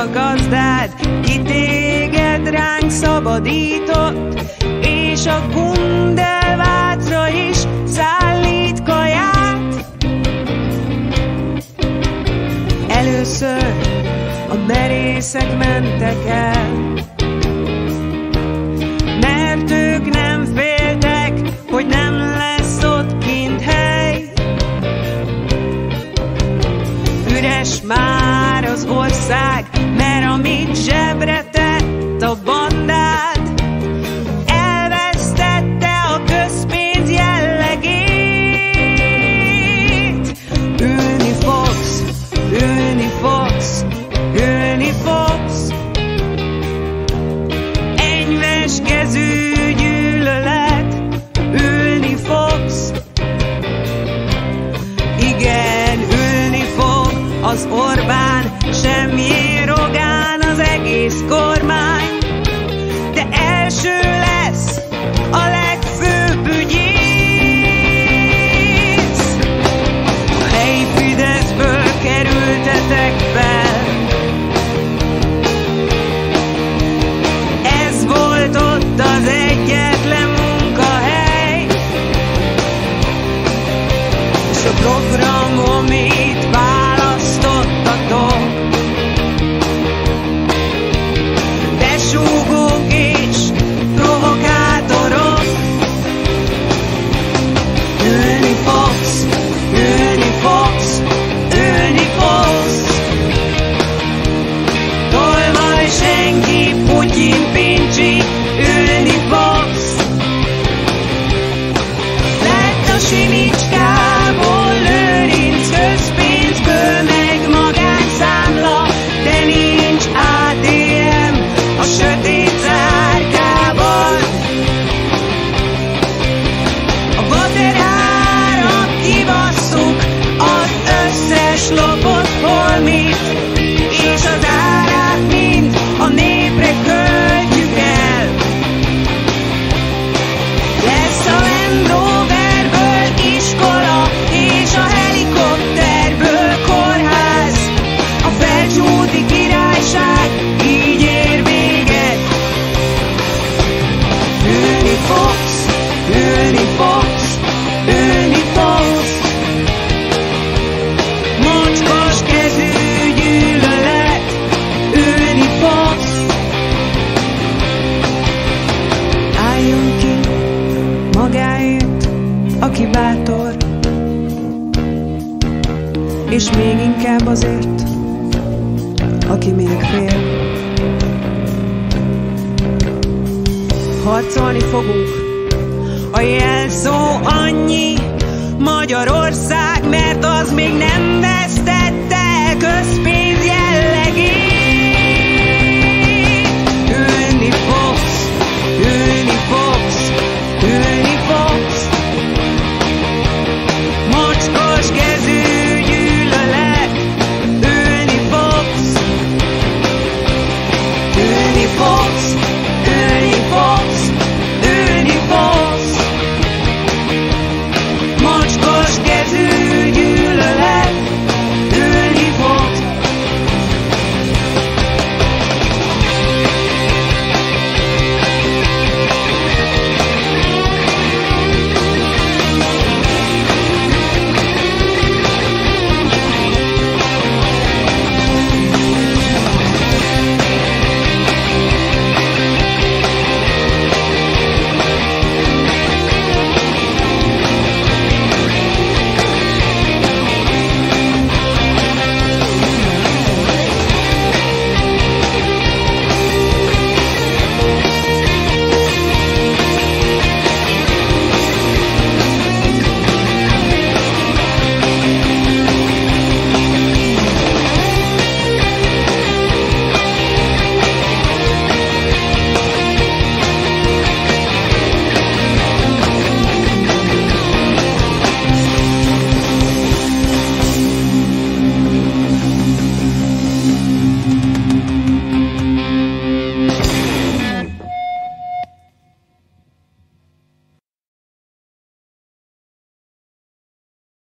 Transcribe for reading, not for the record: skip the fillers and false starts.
a gazdád, ki téged ránk szabadított, és a Gundelwaldra is szállít kaját. Először a merészek mentek el, mert ők nem féltek, hogy nem lesz ott kint hely. Üres már az ország, mert amit zsebre tett a bandád, elvesztette a közpénz jellegét. Ülni fogsz, ülni fogsz, ülni fogsz. Enyves kezű gyűlölet, ülni fogsz. Igen, ülni fog az Orbán, semmi Rogán, az egész kormány, de első lesz a legfőbb ügyész. A helyi Fideszből kerültetek fel, ez volt ott az egyetlen munkahely, és a program, amit választottatok, besúgók és provokátorok. Ülni fogsz, ülni fogsz, ülni fogsz. Tolvaj senki, Putyin pincsi, ülni fogsz. Lett a Simicskából Lőrinc, közpénzből meg magánszámla, de nincs ATM a sötét zárkában. A vaterára kibasszuk az összes lopott holmit, és az árát mind a népre költjük el. Lesz a Land Roverből iskola, és a helikopterből kórház. A Felcsúti Királyság így ér véget. Ülni fogsz, ülni fogsz, ülni fogsz. Mocskos kezű gyűlölet, ülni fogsz. Álljon ki magáért, aki bátor, és még inkább azért, aki még fél. Harcolni fogunk, a jelszó annyi: Magyarország, mert az még nem